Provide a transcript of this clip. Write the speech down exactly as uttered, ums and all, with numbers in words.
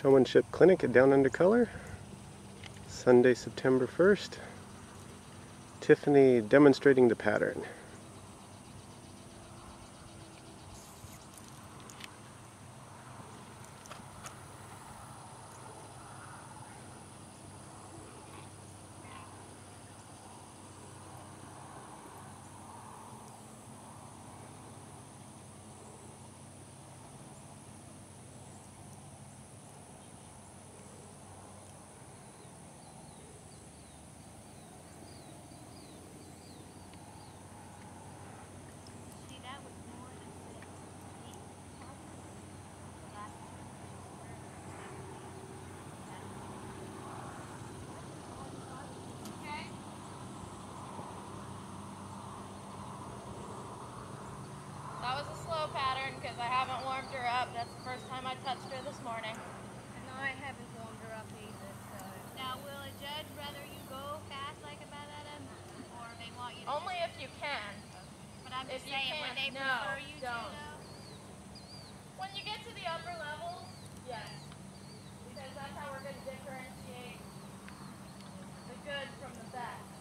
Showmanship Clinic at Down Under Color, Sunday, September first. Tiffany demonstrating the pattern. That was a slow pattern because I haven't warmed her up. That's the first time I touched her this morning. And I haven't warmed her up either, so. Now, will a judge rather you go fast like a ballerina, or they want you to? Only if you can. But I'm just If you saying, can't, would they no, prefer you don't. to, though? When you get to the upper levels, yes. Because that's how we're going to differentiate the good from the bad.